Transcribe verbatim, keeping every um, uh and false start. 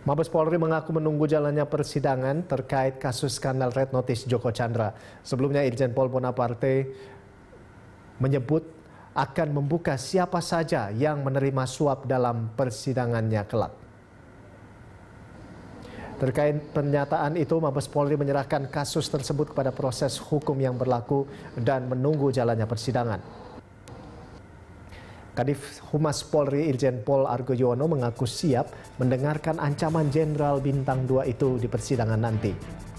Mabes Polri mengaku menunggu jalannya persidangan terkait kasus skandal Red Notice Joko Chandra. Sebelumnya Irjen Pol Bonaparte menyebut akan membuka siapa saja yang menerima suap dalam persidangannya kelak. Terkait pernyataan itu, Mabes Polri menyerahkan kasus tersebut kepada proses hukum yang berlaku dan menunggu jalannya persidangan. Kadif Humas Polri Irjen Pol Argo Yuwono mengaku siap mendengarkan ancaman Jenderal Bintang dua itu di persidangan nanti.